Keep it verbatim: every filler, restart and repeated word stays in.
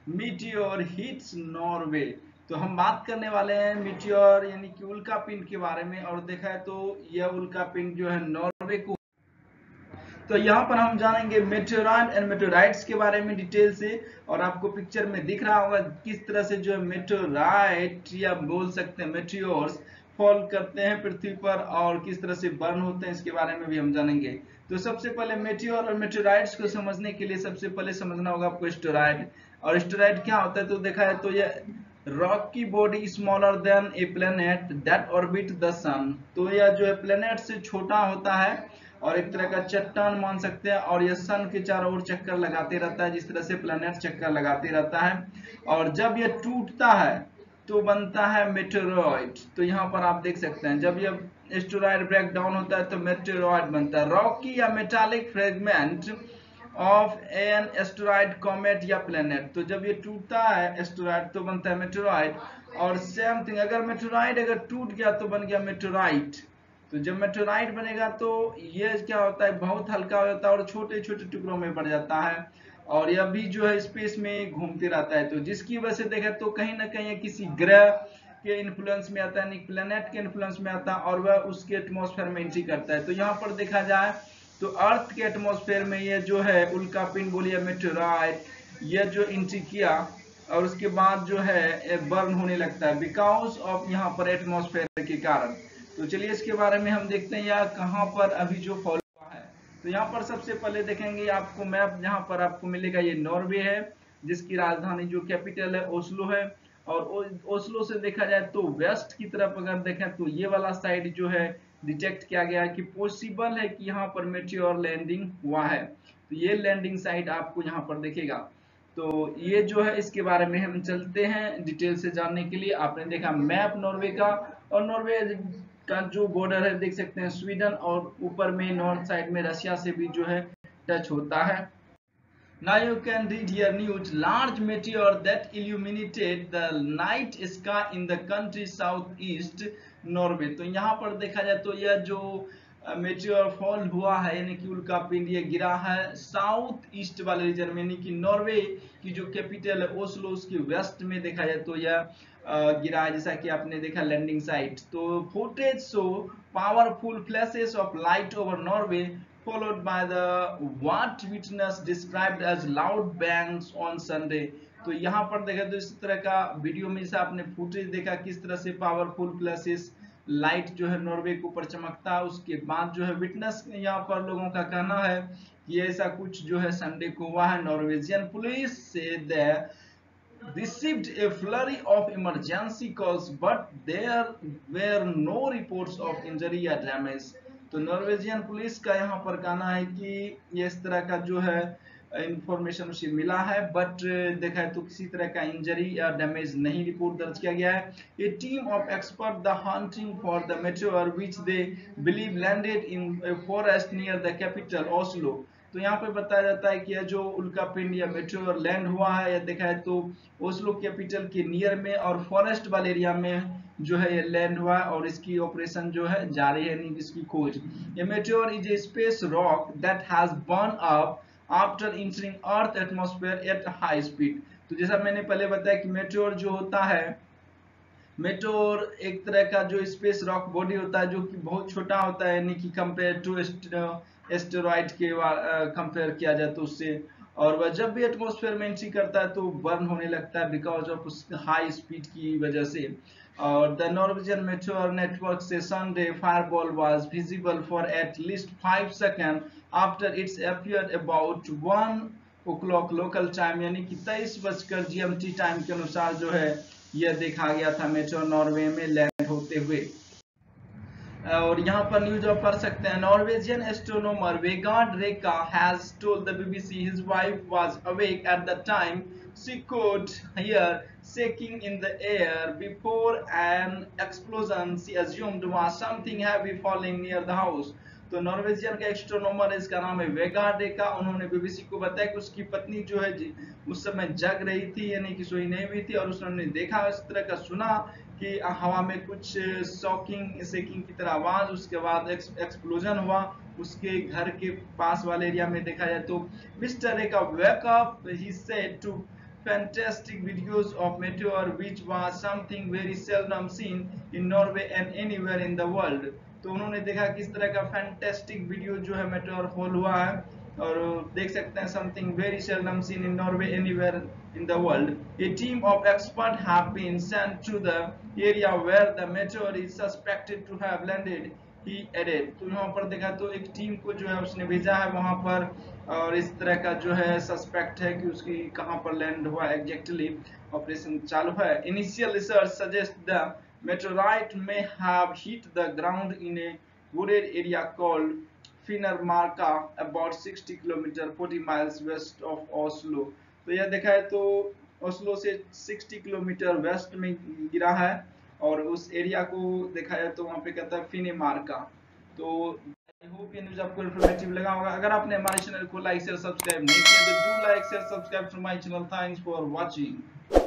Meteor hits Norway. तो हम बात करने वाले हैं मीटियोर यानी कि उल्का पिंड के बारे में, और देखा है तो यह उल्का पिंड जो है नॉर्वे को। तो यहाँ पर हम जानेंगे मेटेओराइट एंड मेटेओराइट्स के बारे में डिटेल से, और आपको पिक्चर में दिख रहा होगा किस तरह से जो है मेटेओराइट या बोल सकते हैं मेटियोर्स फॉल करते हैं पृथ्वी पर, और किस तरह से बर्न होते हैं इसके बारे में भी हम जानेंगे। तो सबसे पहले मेटियोर और मेटेओराइट्स को समझने के लिए सबसे पहले समझना होगा आपको एस्टेरॉइड। और एस्टेरॉइड क्या होता है, तो देखा है तो यह रॉक की body smaller than a planet that orbit the sun. तो यह जो है प्लेनेट से छोटा होता है और एक तरह का चट्टान मान सकते हैं, और यह सन के चारों ओर चक्कर लगाते रहता है जिस तरह से प्लेनेट चक्कर लगाते रहता है। और जब यह टूटता है तो बनता है मेटेरॉइड। तो यहाँ पर आप देख सकते हैं जब यह एस्टेरॉइड ब्रेक डाउन होता है तो मेटेरॉइड बनता है, रॉकी या metallic fragment of an asteroid comet या प्लेनेट। तो जब ये टूटता है एस्टेरॉइड तो बनता है मेटेरॉइड। और सेम थिंग अगर मेटेरॉइड अगर टूट गया तो बन गया मेटेराइट। तो जब मेटेराइट बनेगा तो ये क्या होता है, बहुत हल्का हो जाता है और छोटे छोटे टुकड़ों में बढ़ जाता है, और यह भी जो है स्पेस में घूमते रहता है। तो जिसकी वजह से देखें तो कहीं ना कहीं किसी ग्रह के इन्फ्लुएंस में आता है, प्लेनेट के इन्फ्लुएंस में आता है, और वह उसके एटमॉस्फेयर में एंट्री करता है। तो यहाँ पर देखा जाए तो अर्थ के एटमॉस्फेयर में ये जो है उल्का पिंड बोलिए मेटेराइट, ये जो एंट्री किया और उसके बाद जो है बर्न होने लगता है बिकॉज ऑफ यहाँ पर एटमॉस्फेयर के कारण। तो चलिए इसके बारे में हम देखते हैं या कहाँ पर अभी जो फॉलो हुआ है। तो यहाँ पर सबसे पहले देखेंगे आपको मैप, जहाँ पर आपको मिलेगा ये नॉर्वे है जिसकी राजधानी जो कैपिटल है ओस्लो है। और ओस्लो से देखा जाए तो वेस्ट की तरफ अगर देखें तो ये वाला साइड जो है डिटेक्ट किया गया है कि पॉसिबल है कि यहाँ पर मेटियोर लैंडिंग हुआ है। तो ये लैंडिंग साइट आपको यहाँ पर दिखेगा। तो ये जो है इसके बारे में हम चलते हैं डिटेल से जानने के लिए। आपने देखा मैप नॉर्वे का, और नॉर्वे का जो बॉर्डर है देख सकते हैं स्वीडन, और ऊपर में नॉर्थ साइड में रशिया से भी जो है टच होता है। Now you can read here news. Large meteor that illuminated the night sky in the country southeast Norway. तो यहाँ पर देखा जाए तो यह जो मेटियोर फॉल हुआ है यानी कि उल्का पिंड ये गिरा है साउथ ईस्ट वाले रीजन में, यानी कि नॉर्वे की जो कैपिटल है ओस्लो उसके वेस्ट में देखा जाए तो यह गिरा है, जैसा कि आपने देखा लैंडिंग साइट। तो footage show powerful flashes of light over Norway followed by the what witness described as loud bangs on Sunday। तो यहाँ पर देखा तो इस तरह का वीडियो में जैसे आपने फुटेज देखा किस तरह से पावरफुल फ्लैशेस लाइट जो है नॉर्वे के ऊपर चमकता है, उसके बाद जो है विटनेस यहाँ पर लोगों का कहना है कि ऐसा कुछ जो है संडे को हुआ है। नॉर्वेजियन पुलिस से received a flurry of emergency calls but there were no reports of injury या damage। तो नॉर्वेजियन पुलिस का यहाँ पर कहना है कि ये इस तरह का जो है इंफॉर्मेशन उसे मिला है, बट देखा है तो किसी तरह का इंजरी या डैमेज नहीं रिपोर्ट दर्ज किया गया है। A team of expert the hunting for the meteor which they believe landed in a forest near the capital Oslo. तो यहाँ पे बताया जाता है कि यह जो उल्का पिंड या मेटेओर लैंड हुआ है या देखा है तो ओस्लो कैपिटल के नियर में और फॉरेस्ट वाले एरिया में जो है ये लैंड हुआ, और इसकी ऑपरेशन जो है जारी है, नहीं इसकी खोज। ये meteor is a space rock that has burn up after entering earth atmosphere at high speed. तो जैसा मैंने पहले बताया कि मेटेओर जो होता है, मेटेओर एक तरह का जो स्पेस रॉक बॉडी होता है जो कि बहुत छोटा होता है, यानी कि कंपेयर टू एस्टेरॉइड के कंपेयर किया जाए तो उससे, और वह जब भी एटमॉस्फेयर में एंट्री करता है तो बर्न होने लगता है बिकॉज ऑफ उस हाई स्पीड की वजह से। और द नॉर्वेजियन मेटेओर नेटवर्क से Sunday fireball was visible for at least five second after its appear about one o'clock local time, यानी कि तेईस बजकर जीएमटी टाइम के अनुसार जो है यह देखा गया था मेटेओर नॉर्वे में लैंड होते हुए। और यहाँ पर न्यूज आप पढ़ सकते हैं, Norwegian astronomer Vegard Reka has told the BBC his wife was awake at the time she could hear shaking in the air before an explosion she assumed was something heavy falling near the house। तो Norwegian का astronomer है, इसका नाम है वेगार्ड रेका। उन्होंने BBC को बताया कि उसकी पत्नी जो है उस समय जग रही थी, यानी कि सोई नहीं हुई थी, और उसने देखा इस तरह का सुना कि हवा में कुछ शॉकिंग शेकिंग की तरह आवाज, उसके बाद एक्सप्लोजन हुआ उसके घर के पास वाले एरिया में। देखा जाए तो मिस्टर रेका wake up he said to fantastic videos of meteor which was something very seldom seen in Norway and anywhere in the world। तो उन्होंने देखा किस तरह का फैंटेस्टिक वीडियो जो है मेटेओर फॉल हुआ है, और देख सकते हैं something very seldom seen in Norway anywhere in the world। A team of experts have been sent to the area where the meteor is suspected to have landed, he added। तो यहाँ पर देखा तो एक टीम को जो है उसने भेजा है वहां पर, और इस तरह का जो है सस्पेक्ट है कि उसकी कहां पर लैंड हुआ एग्जैक्टली, ऑपरेशन चालू है। Initial research suggests the meteorite may have hit the ground in a wooded area called Finnmarka about sixty kilometers forty miles west of Oslo। तो यह देखा है तो ओस्लो से साठ किलोमीटर वेस्ट में गिरा है, और उस एरिया को देखा है तो वहां पे कहता है फिनेमार्का। तो आई होप ये न्यूज आपको इन्फॉर्मेटिव लगा होगा। अगर आपने हमारे चैनल को लाइक शेयर सब्सक्राइब नहीं किया तो do like share subscribe to my channel. Thanks for watching.